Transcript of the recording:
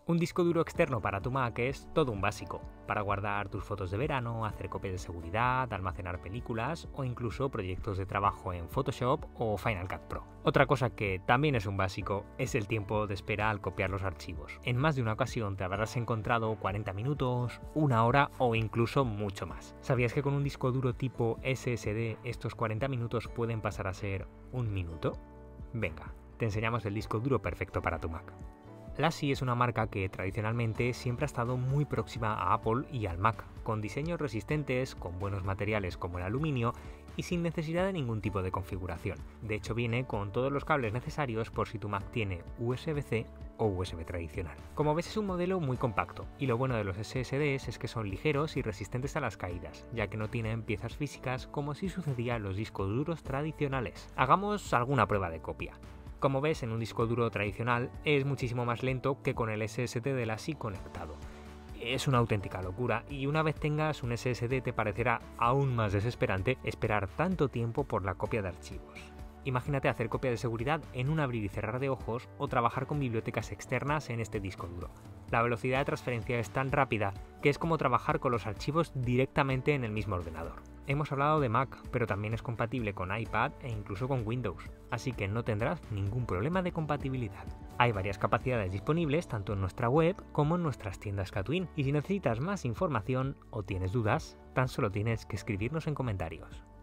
Un disco duro externo para tu Mac es todo un básico, para guardar tus fotos de verano, hacer copias de seguridad, almacenar películas o incluso proyectos de trabajo en Photoshop o Final Cut Pro. Otra cosa que también es un básico es el tiempo de espera al copiar los archivos. En más de una ocasión te habrás encontrado 40 minutos, una hora o incluso mucho más. ¿Sabías que con un disco duro tipo SSD estos 40 minutos pueden pasar a ser un minuto? Venga, te enseñamos el disco duro perfecto para tu Mac. LaCie es una marca que tradicionalmente siempre ha estado muy próxima a Apple y al Mac, con diseños resistentes, con buenos materiales como el aluminio y sin necesidad de ningún tipo de configuración. De hecho viene con todos los cables necesarios por si tu Mac tiene USB-C o USB tradicional. Como ves es un modelo muy compacto y lo bueno de los SSDs es que son ligeros y resistentes a las caídas, ya que no tienen piezas físicas como si sucedía en los discos duros tradicionales. Hagamos alguna prueba de copia. Como ves, en un disco duro tradicional es muchísimo más lento que con el SSD de LaCie conectado. Es una auténtica locura y una vez tengas un SSD te parecerá aún más desesperante esperar tanto tiempo por la copia de archivos. Imagínate hacer copia de seguridad en un abrir y cerrar de ojos o trabajar con bibliotecas externas en este disco duro. La velocidad de transferencia es tan rápida que es como trabajar con los archivos directamente en el mismo ordenador. Hemos hablado de Mac, pero también es compatible con iPad e incluso con Windows, así que no tendrás ningún problema de compatibilidad. Hay varias capacidades disponibles tanto en nuestra web como en nuestras tiendas Catwin, y si necesitas más información o tienes dudas, tan solo tienes que escribirnos en comentarios.